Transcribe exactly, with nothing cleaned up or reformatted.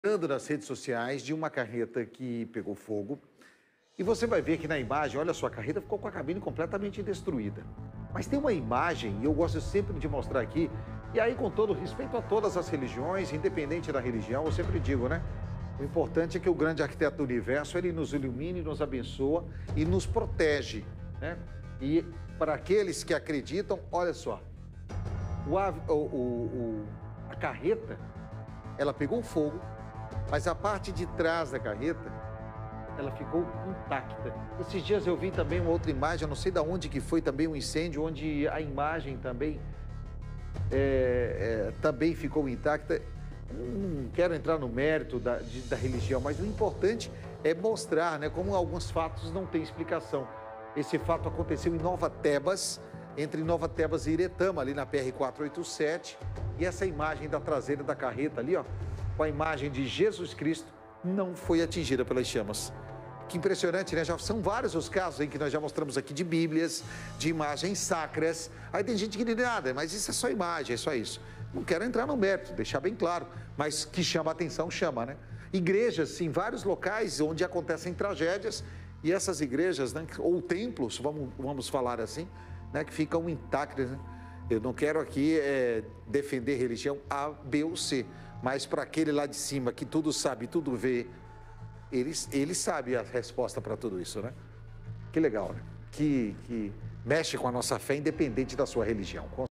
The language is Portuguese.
Ando nas redes sociais de uma carreta que pegou fogo e você vai ver que na imagem, olha só, a carreta ficou com a cabine completamente destruída. Mas tem uma imagem, e eu gosto sempre de mostrar aqui, e aí com todo respeito a todas as religiões, independente da religião, eu sempre digo, né? O importante é que o grande arquiteto do universo, ele nos ilumine, nos abençoa e nos protege, né? E para aqueles que acreditam, olha só, o, o, o, o, a carreta, ela pegou fogo, mas a parte de trás da carreta, ela ficou intacta. Esses dias eu vi também uma outra imagem, eu não sei de onde que foi também um incêndio, onde a imagem também, é, é, também ficou intacta. Não quero entrar no mérito da, de, da religião, mas o importante é mostrar, né, como alguns fatos não têm explicação. Esse fato aconteceu em Nova Tebas, entre Nova Tebas e Iretama, ali na P R quatrocentos e oitenta e sete, e essa imagem da traseira da carreta ali, ó, com a imagem de Jesus Cristo, não foi atingida pelas chamas. Que impressionante, né? Já são vários os casos em que nós já mostramos aqui de bíblias, de imagens sacras. Aí tem gente que diz nada, mas isso é só imagem, é só isso. Não quero entrar no mérito, deixar bem claro, mas que chama a atenção, chama, né? Igrejas, sim, vários locais onde acontecem tragédias, e essas igrejas, né, ou templos, vamos, vamos falar assim, né, que ficam intactas, né? Eu não quero aqui é, defender religião A, B ou C, mas para aquele lá de cima que tudo sabe, tudo vê, ele, ele sabe a resposta para tudo isso, né? Que legal, né? Que, que mexe com a nossa fé, independente da sua religião.